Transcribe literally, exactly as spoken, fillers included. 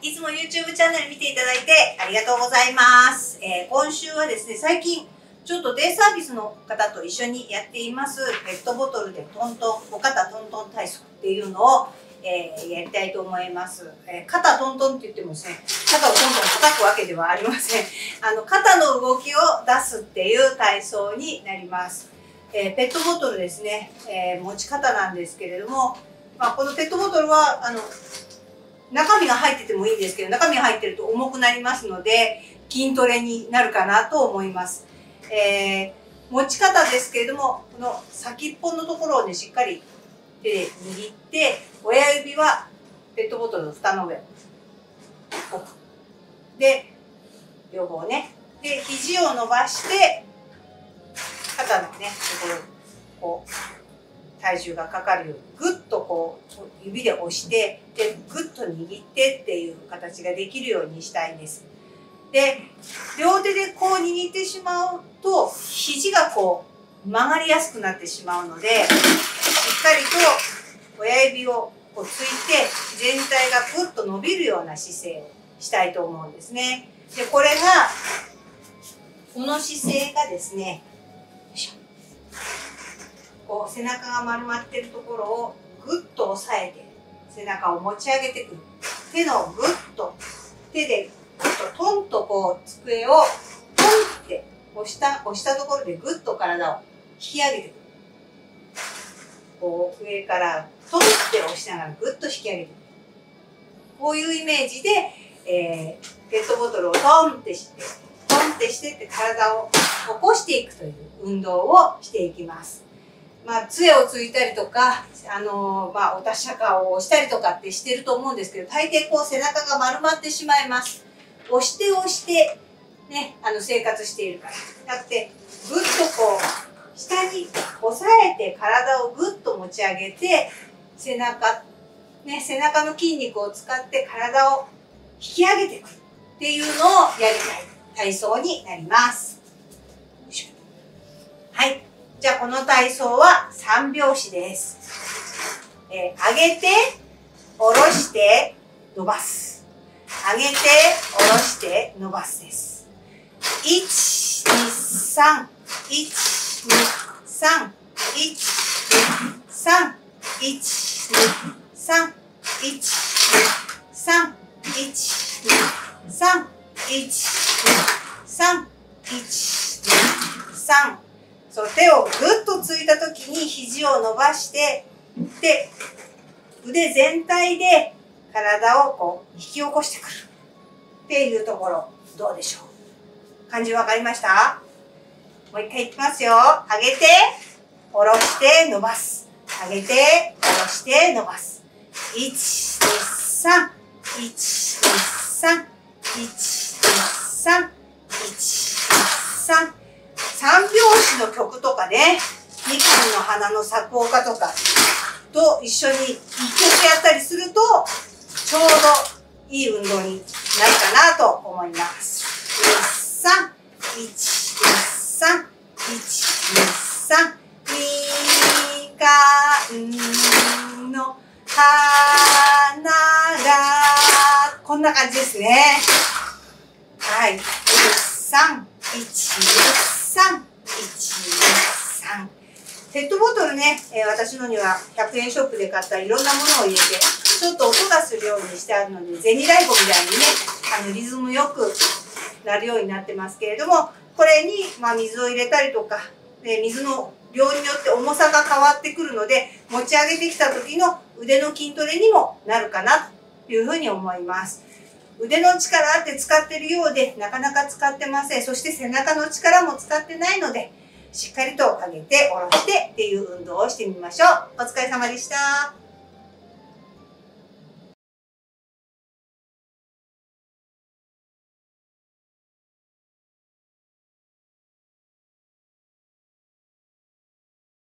いつも YouTube チャンネル見ていただいてありがとうございます。えー、今週はですね、最近ちょっとデイサービスの方と一緒にやっていますペットボトルでトントン、お肩トントン体操っていうのを、えー、やりたいと思います。えー、肩トントンって言ってもですね、肩をトントン叩くわけではありません。あの、肩の動きを出すっていう体操になります。えー、ペットボトルですね、えー、持ち方なんですけれども、まあ、このペットボトルはあの中身が入っててもいいんですけど、中身が入ってると重くなりますので筋トレになるかなと思います。えー、持ち方ですけれども、この先っぽのところをねしっかり手で握って、親指はペットボトルの蓋の上置く。で両方ね、で肘を伸ばして肩のねところにこう体重がかかるようにぐっとこう指で押して、でぐっと握ってっていう形ができるようにしたいんです。で両手でこう握ってしまうと肘がこう曲がりやすくなってしまうので、しっかりと親指をこうついて全体がぐっと伸びるような姿勢をしたいと思うんですね。でこれがこの姿勢がですね、こう背中が丸まってるところをぐっと押さえて背中を持ち上げてくる。手のぐっと手でぐっとトンとこう机をトンって押した押したところでぐっと体を引き上げてくる。こう上からトンって押しながらぐっと引き上げてくる。こういうイメージで、えー、ペットボトルをトンってしてトンってしてって体を起こしていくという運動をしていきます。まあ、杖をついたりとか、あのー、まあ、お達者顔を押したりとかってしてると思うんですけど、大抵こう背中が丸まってしまいます。押して押して、ね、あの、生活しているから。だって、ぐっとこう、下に押さえて体をぐっと持ち上げて、背中、ね、背中の筋肉を使って体を引き上げていくっていうのをやりたい体操になります。はい。じゃあこの体操はさん拍子です。えー、上げて、下ろして、伸ばす。上げて、下ろして、伸ばすです。いち、に、さん、いち、に、さん、いち、に、さん、いち、に、さん、いち、に、さん、いち、に、さん、いち、に、さん、いち、に、さん。そう、手をぐっとついたときに肘を伸ばして、で、腕全体で体をこう引き起こしてくるっていうところ、どうでしょう。感じわかりました？もう一回いきますよ。上げて、下ろして伸ばす。上げて、下ろして伸ばす。いち、に、さん、いち、に、さん、いち、に、さん、いち、に、さん。三拍子の曲とかね、みかんの花の咲く丘とかと一緒に一曲やったりすると、ちょうどいい運動になるかなと思います。に、さん、いち、に、さん、いち、に、さん、みかんの花が、こんな感じですね。はい。に、さん、いち、に、さん、いち、に、さん。ペットボトルね、えー、私のにはひゃくえんショップで買ったいろんなものを入れて、ちょっと音がするようにしてあるので、銭太鼓みたいにね、あのリズムよくなるようになってますけれども、これに、まあ、水を入れたりとか、で水の量によって重さが変わってくるので、持ち上げてきた時の腕の筋トレにもなるかなというふうに思います。腕の力って使ってるようで、なかなか使ってません。そして背中の力も使ってないので、しっかりと上げて下ろしてっていう運動をしてみましょう。お疲れ様でした。